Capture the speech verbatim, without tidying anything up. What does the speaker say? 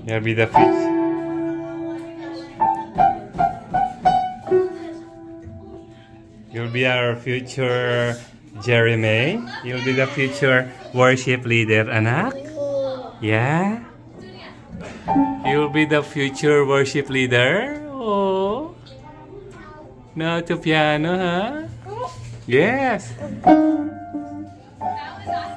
You'll be the future. You'll be our future Jeremy. You'll be the future worship leader, anak. Yeah. You'll be the future worship leader. Oh. No to piano, huh? Yes.